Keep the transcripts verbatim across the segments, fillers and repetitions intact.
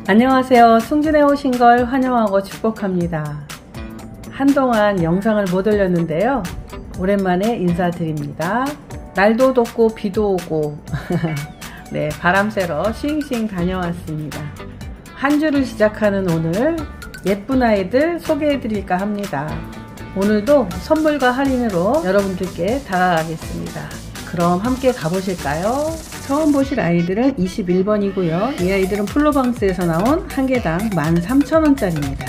안녕하세요. 승진에 오신 걸 환영하고 축복합니다. 한동안 영상을 못 올렸는데요. 오랜만에 인사드립니다. 날도 덥고 비도 오고 네, 바람 쐬러 싱싱 다녀왔습니다. 한 주를 시작하는 오늘 예쁜 아이들 소개해 드릴까 합니다. 오늘도 선물과 할인으로 여러분들께 다가가겠습니다. 그럼 함께 가보실까요? 처음 보실 아이들은 이십일 번이고요. 이 아이들은 플로방스에서 나온 한 개당 만 삼천 원짜리입니다.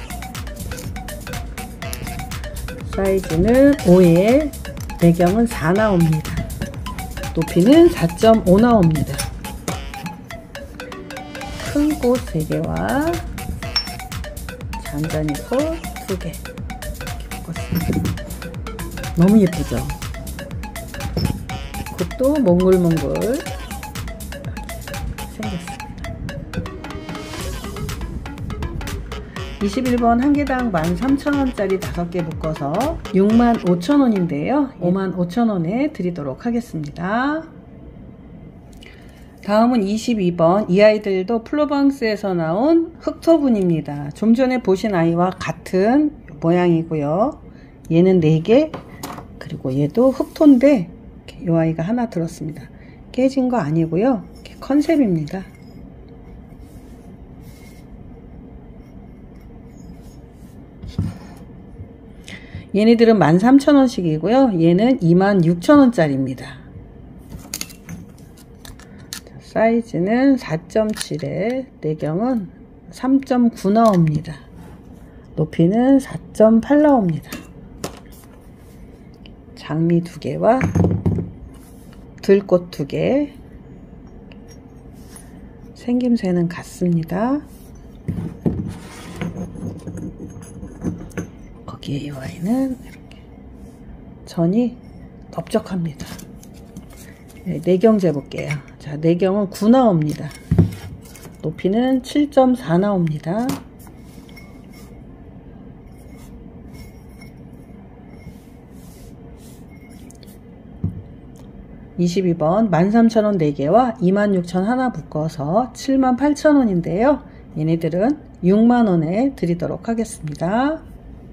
사이즈는 오에 배경은 사 나옵니다. 높이는 사 점 오 나옵니다. 큰 꽃 세 개와 잔잔이 꽃 두 개 너무 예쁘죠? 꽃도 몽글몽글 생겼습니다. 이십일 번 한 개당 만 삼천 원짜리 다섯 개 묶어서 육만 오천 원인데요. 오만 오천 원에 드리도록 하겠습니다. 다음은 이십이 번. 이 아이들도 플로방스에서 나온 흑토분입니다. 좀 전에 보신 아이와 같은 모양이고요. 얘는 네 개, 그리고 얘도 흑토인데 이 아이가 하나 들었습니다. 깨진 거 아니고요. 컨셉입니다. 얘네들은 만 삼천 원씩이고요. 얘는 이만 육천 원짜리입니다. 사이즈는 사 점 칠에 내경은 삼 점 구 나옵니다. 높이는 사 점 팔 나옵니다. 장미 두 개와 들꽃 두 개. 생김새는 같습니다. 거기에 이 아이는 이렇게 전이 넓적합니다. 내경 재볼게요. 자, 내경은 구 나옵니다. 높이는 칠 점 사 나옵니다. 이십이 번 만 삼천 원 네 개와 이만 육천 원 하나 묶어서 칠만 팔천 원인데요. 얘네들은 육만 원에 드리도록 하겠습니다.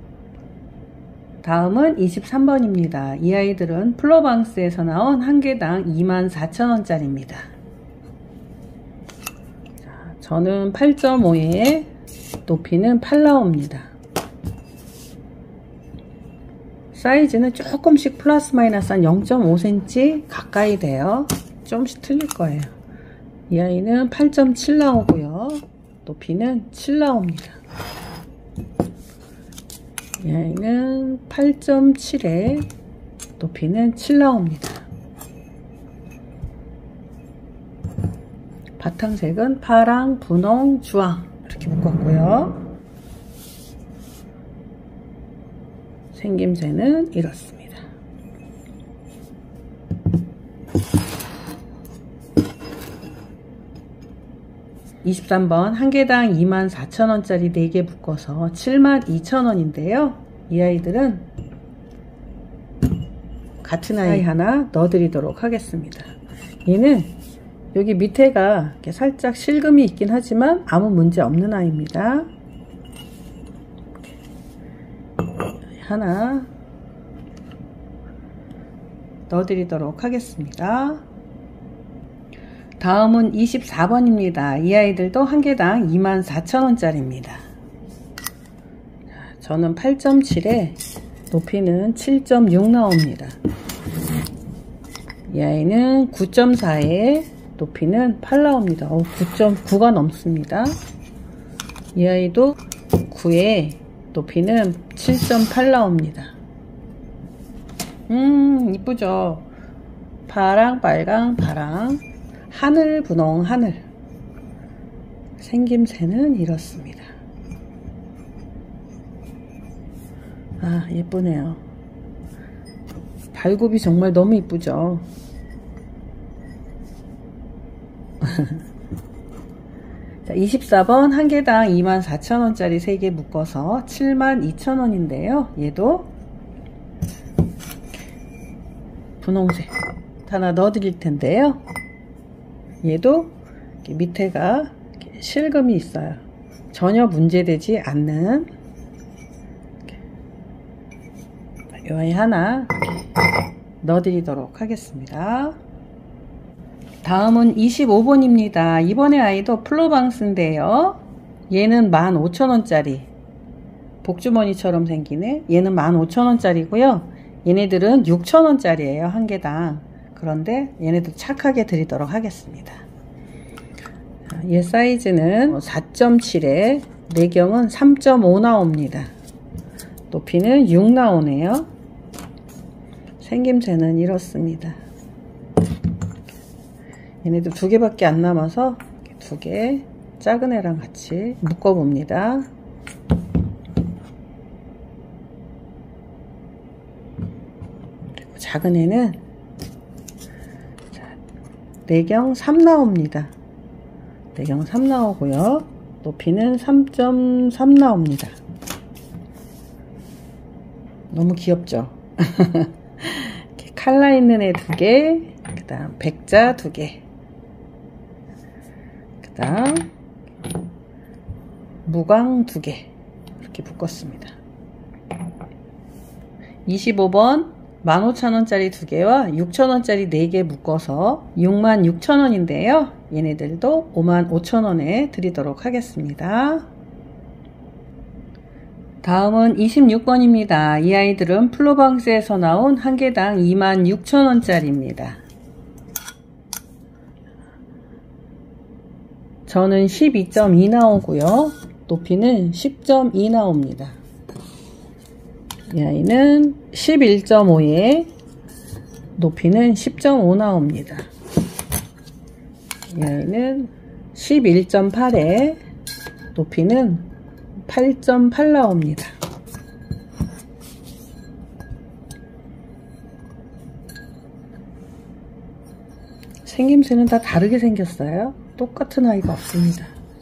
다음은 이십삼 번입니다. 이 아이들은 플로방스에서 나온 한 개당 이만 사천 원짜리입니다. 자, 저는 팔 점 오에 높이는 팔 나옵니다. 사이즈는 조금씩 플러스 마이너스 한 영 점 오 센티미터 가까이 돼요. 조금씩 틀릴 거예요. 이 아이는 팔 점 칠 나오고요. 높이는 칠 나옵니다. 이 아이는 팔 점 칠에 높이는 칠 나옵니다. 바탕색은 파랑, 분홍, 주황 이렇게 묶었고요. 생김새는 이렇습니다. 이십삼 번 한 개당 이만 사천 원짜리 네 개 묶어서 칠만 이천 원인데요. 이 아이들은 같은 아이 하나 넣어드리도록 하겠습니다. 얘는 여기 밑에가 이렇게 살짝 실금이 있긴 하지만 아무 문제 없는 아이입니다. 하나 넣어드리도록 하겠습니다. 다음은 이십사 번입니다. 이 아이들도 한 개당 이만 사천 원짜리입니다. 저는 팔 점 칠에 높이는 칠 점 육 나옵니다. 이 아이는 구 점 사에 높이는 팔 나옵니다. 어, 구 점 구가 넘습니다. 이 아이도 구에 높이는 칠 점 팔 나옵니다. 음, 이쁘죠? 파랑, 빨강, 파랑, 하늘, 분홍, 하늘. 생김새는 이렇습니다. 아, 예쁘네요. 발굽이 정말 너무 이쁘죠? 자, 이십사 번 한 개당 이만 사천 원짜리 세 개 묶어서 칠만 이천 원인데요. 얘도 분홍색 하나 넣어 드릴 텐데요. 얘도 이렇게 밑에가 이렇게 실금이 있어요. 전혀 문제되지 않는 이 아이 하나 넣어드리도록 하겠습니다. 다음은 이십오 번입니다. 이번에 아이도 플로방스인데요. 얘는 만 오천 원짜리 복주머니처럼 생기네. 얘는 만 오천 원짜리고요. 얘네들은 육천 원짜리예요. 한 개당. 그런데 얘네도 착하게 드리도록 하겠습니다. 얘 사이즈는 사 점 칠에 내경은 삼 점 오 나옵니다. 높이는 육 나오네요. 생김새는 이렇습니다. 얘네도 두 개밖에 안 남아서 두 개 작은 애랑 같이 묶어 봅니다. 그리고 작은 애는 내경 삼 나옵니다. 내경 삼 나오고요. 높이는 삼 점 삼 나옵니다. 너무 귀엽죠? 이렇게 칼라 있는 애 두 개, 그 다음 백자 두 개, 그 다음 무광 두 개 이렇게 묶었습니다. 이십오 번 만 오천 원짜리 두 개와 육천 원짜리 네 개 묶어서 육만 육천 원인데요. 얘네들도 오만 오천 원에 드리도록 하겠습니다. 다음은 이십육 번입니다. 이 아이들은 플로방스에서 나온 한 개당 이만 육천 원짜리입니다. 저는 십이 점 이 나오고요. 높이는 십 점 이 나옵니다. 이 아이는 십일 점 오에 높이는 십 점 오 나옵니다. 이 아이는 십일 점 팔에 높이는 팔 점 팔 나옵니다. 생김새는 다 다르게 생겼어요. 똑같은 아이가 없습니다.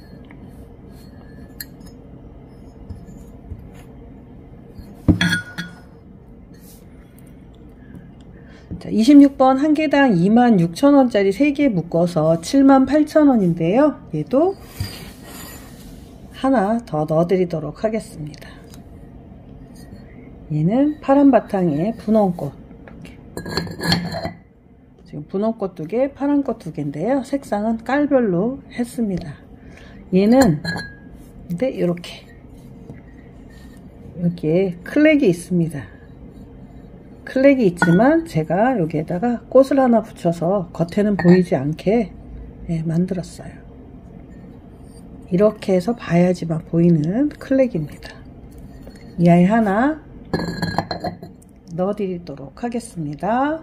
자, 이십육 번 한 개당 이만 육천 원짜리 세 개 묶어서 칠만 팔천 원인데요. 얘도 하나 더 넣어 드리도록 하겠습니다. 얘는 파란 바탕에 분홍꽃, 이렇게. 지금 분홍꽃 두 개, 파란 꽃 두 개인데요. 색상은 깔별로 했습니다. 얘는 근데 이렇게 여기에 클렉이 있습니다. 클렉이 있지만 제가 여기에다가 꽃을 하나 붙여서 겉에는 보이지 않게 예, 만들었어요. 이렇게 해서 봐야지만 보이는 클렉입니다. 이 아이 하나 넣어드리도록 하겠습니다.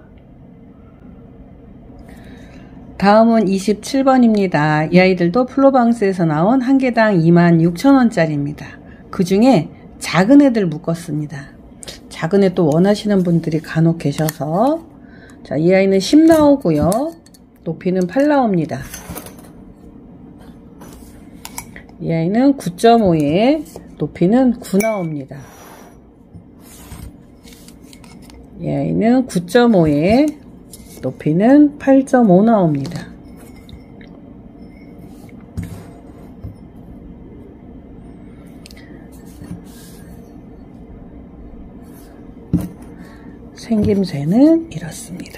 다음은 이십칠 번입니다. 이 아이들도 플로방스에서 나온 한 개당 이만 육천 원짜리입니다. 그 중에 작은 애들 묶었습니다. 작은 애 또 원하시는 분들이 간혹 계셔서, 자, 이 아이는 십 나오고요. 높이는 팔 나옵니다. 이 아이는 구 점 오에 높이는 구 나옵니다. 이 아이는 구 점 오에 높이는 팔 점 오 나옵니다. 생김새는 이렇습니다.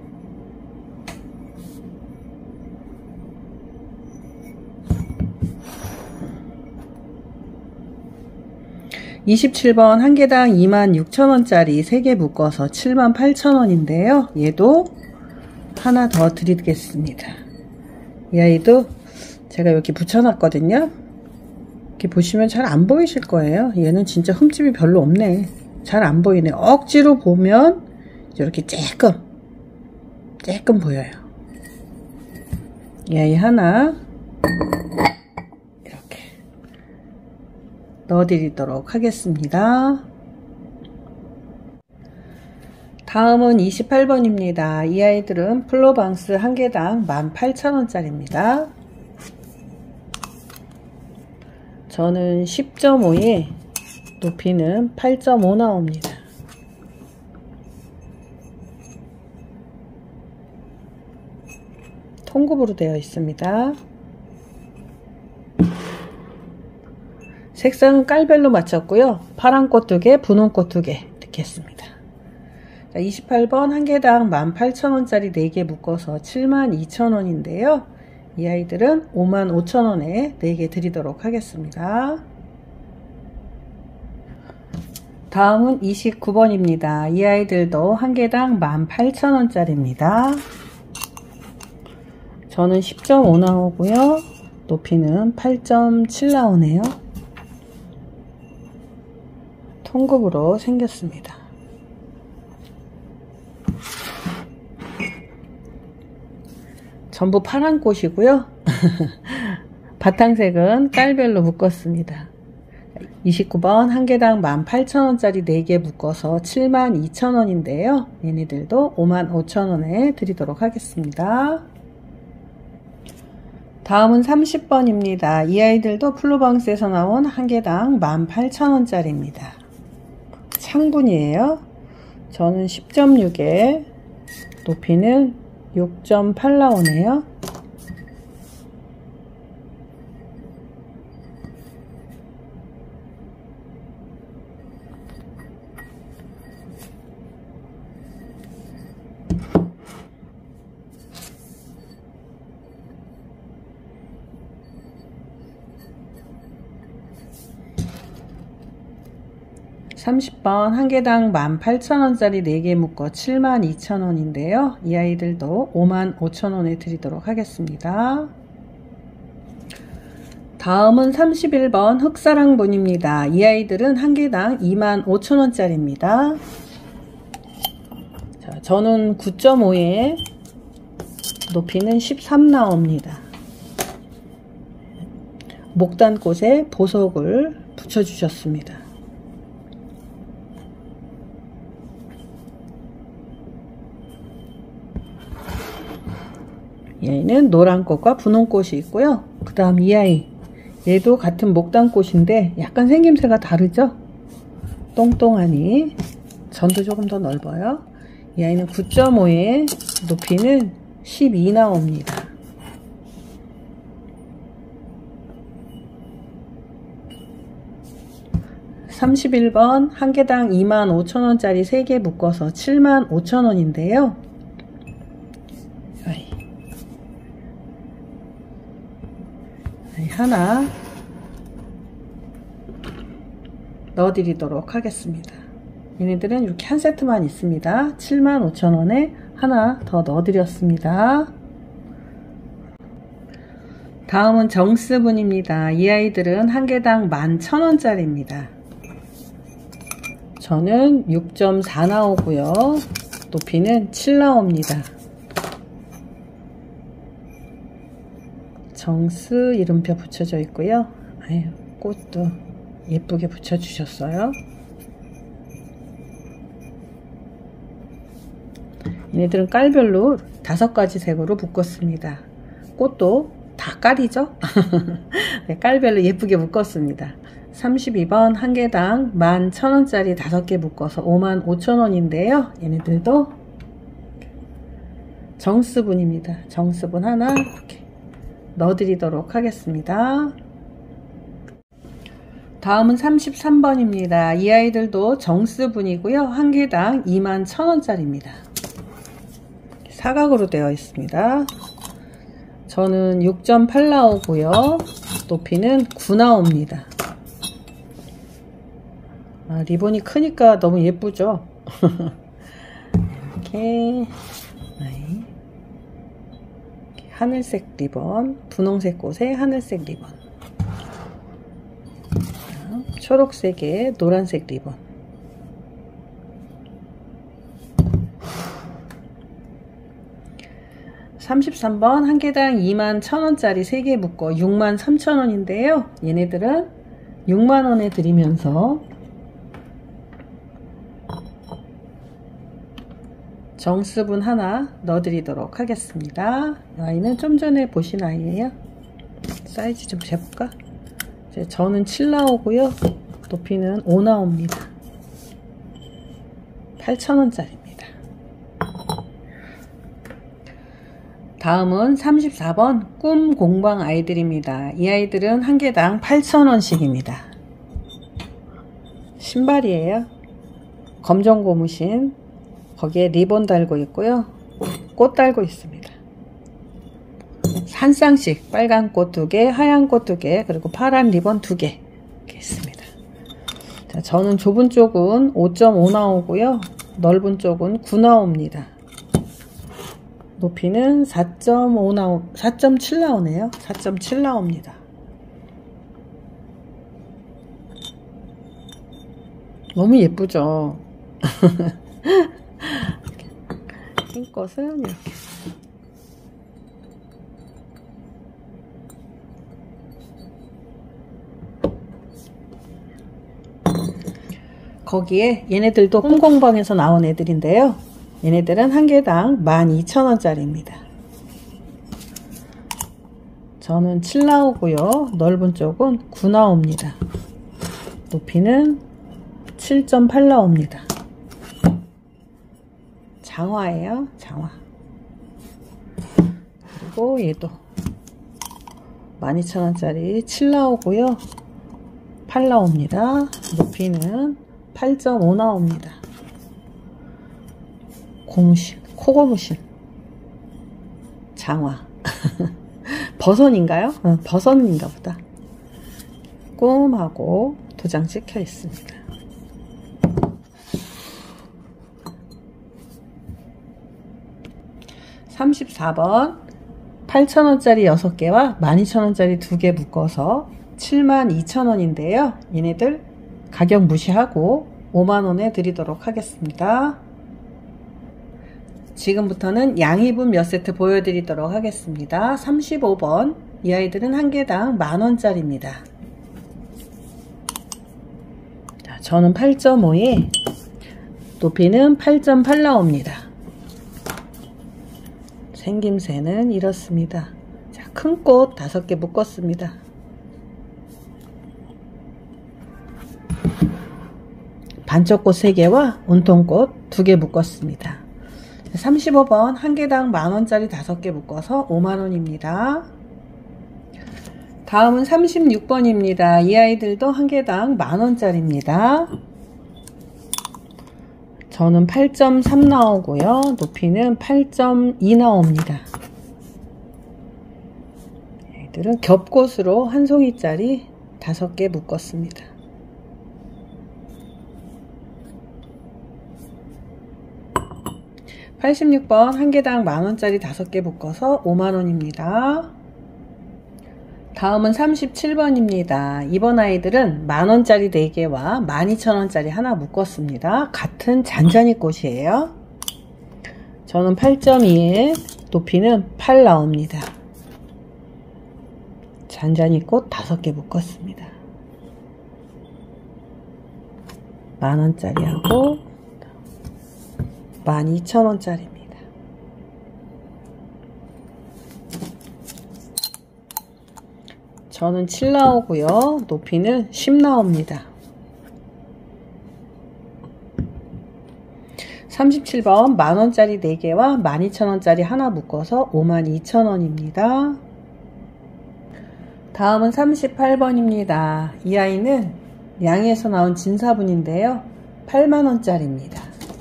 이십칠 번 한 개당 이만 육천 원짜리 세 개 묶어서 칠만 팔천 원인데요. 얘도 하나 더 드리겠습니다. 이 아이도 제가 여기 붙여놨거든요. 이렇게 보시면 잘 안 보이실 거예요. 얘는 진짜 흠집이 별로 없네. 잘 안 보이네. 억지로 보면 이렇게 쬐끔 쬐끔 보여요. 이 아이 하나 이렇게 넣어드리도록 하겠습니다. 다음은 이십팔 번입니다. 이 아이들은 플로방스 한 개당 만 팔천 원짜리입니다. 저는 십 점 오에 높이는 팔 점 오 나옵니다. 통굽으로 되어 있습니다. 색상은 깔별로 맞췄고요. 파란 꽃 두 개, 분홍 꽃 두 개 이렇게 했습니다. 자, 이십팔 번 한 개당 만 팔천 원짜리 네 개 묶어서 칠만 이천 원인데요. 이 아이들은 오만 오천 원에 네 개 드리도록 하겠습니다. 다음은 이십구 번입니다. 이 아이들도 한 개당 만 팔천 원짜리입니다. 저는 십 점 오 나오고요. 높이는 팔 점 칠 나오네요. 통급으로 생겼습니다. 전부 파란 꽃이고요. 바탕색은 깔별로 묶었습니다. 이십구 번 한 개당 만 팔천 원짜리 네 개 묶어서 칠만 이천 원인데요. 얘네들도 오만 오천 원에 드리도록 하겠습니다. 다음은 삼십 번입니다. 이 아이들도 플루방스에서 나온 한 개당 만 팔천 원짜리입니다. 창분이에요. 저는 십 점 육에 높이는 육 점 팔 나오네요. 삼십 번 한 개당 만 팔천 원짜리 네 개 묶어 칠만 이천 원인데요. 이 아이들도 오만 오천 원에 드리도록 하겠습니다. 다음은 삼십일 번 흑사랑분입니다. 이 아이들은 한 개당 이만 오천 원짜리입니다. 자, 저는 구 점 오에 높이는 십삼 나옵니다. 목단꽃에 보석을 붙여주셨습니다. 얘는 노란꽃과 분홍꽃이 있고요. 그 다음 이 아이, 얘도 같은 목단꽃인데 약간 생김새가 다르죠? 똥똥하니 전도 조금 더 넓어요. 이 아이는 구 점 오에 높이는 십이 나옵니다. 삼십일 번 한 개당 이만 오천 원짜리 세 개 묶어서 칠만 오천 원인데요. 하나 넣어드리도록 하겠습니다. 얘네들은 이렇게 한 세트만 있습니다. 칠만 오천 원에 하나 더 넣어드렸습니다. 다음은 정스분입니다. 이 아이들은 한 개당 만 천 원짜리입니다. 저는 육 점 사 나오고요. 높이는 칠 나옵니다. 정스 이름표 붙여져 있고요. 아유, 꽃도 예쁘게 붙여주셨어요. 얘네들은 깔별로 다섯 가지 색으로 묶었습니다. 꽃도 다 깔이죠? 네, 깔별로 예쁘게 묶었습니다. 삼십이 번 한 개당 만 천 원짜리 다섯 개 묶어서 오만 오천 원인데요. 얘네들도 정스분입니다. 정스분 하나 이렇게 넣어드리도록 하겠습니다. 다음은 삼십삼 번입니다. 이 아이들도 정스분이고요. 한 개당 이만 천 원짜리입니다. 사각으로 되어 있습니다. 저는 육 점 팔 나오고요. 높이는 구 나옵니다. 아, 리본이 크니까 너무 예쁘죠? 이렇게 하늘색 리본, 분홍색 꽃에 하늘색 리본, 초록색에 노란색 리본, 삼십삼 번 한 개당 이만 천 원짜리 세 개 묶어 육만 삼천 원인데요. 얘네들은 육만 원에 드리면서 정스분 하나 넣어드리도록 하겠습니다. 이 아이는 좀 전에 보신 아이예요. 사이즈 좀 재볼까? 저는 칠 나오고요. 높이는 오 나옵니다. 팔천 원짜리입니다. 다음은 삼십사 번 꿈 공방 아이들입니다. 이 아이들은 한 개당 팔천 원씩입니다. 신발이에요. 검정 고무신, 거기에 리본 달고 있고요. 꽃 달고 있습니다. 한 쌍씩 빨간 꽃 두 개, 하얀 꽃 두 개, 그리고 파란 리본 두 개 이렇게 있습니다. 자, 저는 좁은 쪽은 오 점 오 나오고요. 넓은 쪽은 구 나옵니다. 높이는 사 점 오 나오, 사 점 칠 나오네요. 사 점 칠 나옵니다. 너무 예쁘죠? 흰 것은 이렇게. 거기에 얘네들도 홍콩방에서 나온 애들인데요. 얘네들은 한 개당 만 이천 원짜리입니다. 저는 칠 나오고요. 넓은 쪽은 구 나옵니다. 높이는 칠 점 팔 나옵니다. 장화예요. 장화. 그리고 얘도 만 이천 원짜리 칠 나오고요. 팔 나옵니다. 높이는 팔 점 오 나옵니다. 고무신, 코고무신, 장화. 버선인가요? 응, 버선인가 보다. 꼼하고 도장 찍혀 있습니다. 삼십사 번 팔천 원짜리 여섯 개와 만 이천 원짜리 두 개 묶어서 칠만 이천 원인데요. 얘네들 가격 무시하고 오만 원에 드리도록 하겠습니다. 지금부터는 양입은 몇 세트 보여드리도록 하겠습니다. 삼십오 번 이 아이들은 한 개당 만 원짜리입니다. 자, 저는 팔 점 오에 높이는 팔 점 팔 나옵니다. 생김새는 이렇습니다. 자, 큰 꽃 다섯 개 묶었습니다. 반쪽꽃 세 개와 온통꽃 두 개 묶었습니다. 삼십오 번 한 개당 만 원짜리 다섯 개 묶어서 오만 원입니다. 다음은 삼십육 번입니다. 이 아이들도 한 개당 만 원짜리입니다. 저는 팔 점 삼 나오고요. 높이는 팔 점 이 나옵니다. 얘들은 겹꽃으로 한 송이짜리 다섯 개 묶었습니다. 팔십육 번 한 개당 만 원짜리 다섯 개 묶어서 오만 원입니다. 다음은 삼십칠 번입니다. 이번 아이들은 만 원짜리 네 개와 만 이천 원짜리 하나 묶었습니다. 같은 잔잔이 꽃이에요. 저는 팔 점 이에 높이는 팔 나옵니다. 잔잔이 꽃 다섯 개 묶었습니다. 만 원짜리하고 만 이천 원짜리입니다. 저는 칠 나오고요. 높이는 십 나옵니다. 삼십칠 번 만 원짜리 네 개와 만 이천 원짜리 하나 묶어서 오만 이천 원입니다. 다음은 삼십팔 번입니다. 이 아이는 양에서 나온 진사분인데요. 팔만 원짜리입니다.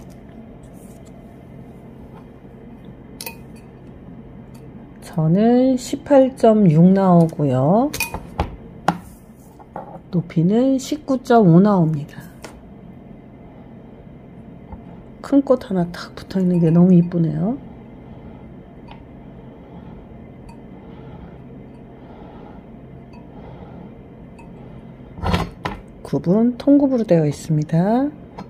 저는 십팔 점 육 나오고요. 높이는 십구 점 오 나옵니다. 큰 꽃 하나 탁 붙어 있는 게 너무 이쁘네요. 굽은 통굽으로 되어 있습니다.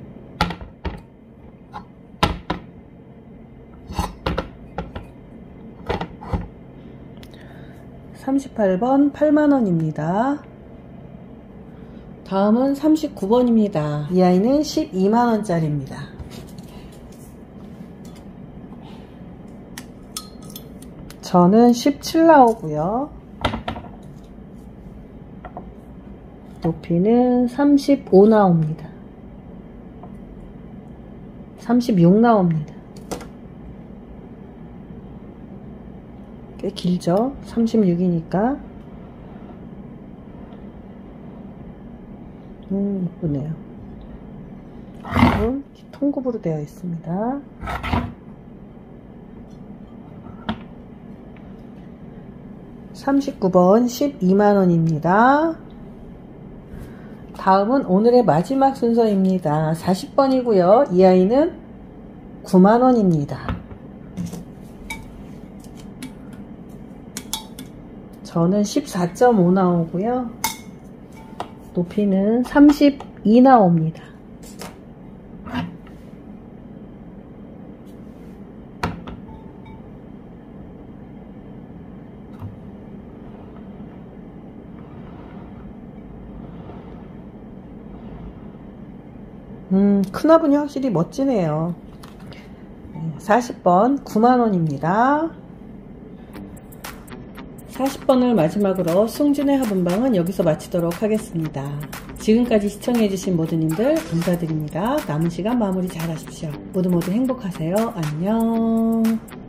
삼십팔 번 팔만 원입니다. 다음은 삼십구 번입니다. 이 아이는 십이만 원짜리입니다. 저는 십칠 나오고요. 높이는 삼십오 나옵니다. 삼십육 나옵니다. 꽤 길죠? 삼십육이니까. 음, 이쁘네요. 통굽으로 되어 있습니다. 삼십구 번 십이만 원입니다. 다음은 오늘의 마지막 순서입니다. 사십 번이고요. 이 아이는 구만 원입니다. 저는 십사 점 오 나오고요. 높이는 삼십이 나옵니다. 음, 큰 화분이 확실히 멋지네요. 사십 번 구만 원입니다. 사십 번을 마지막으로 숭진의 화분방은 여기서 마치도록 하겠습니다. 지금까지 시청해주신 모두님들 감사드립니다. 남은 시간 마무리 잘 하십시오. 모두 모두 행복하세요. 안녕.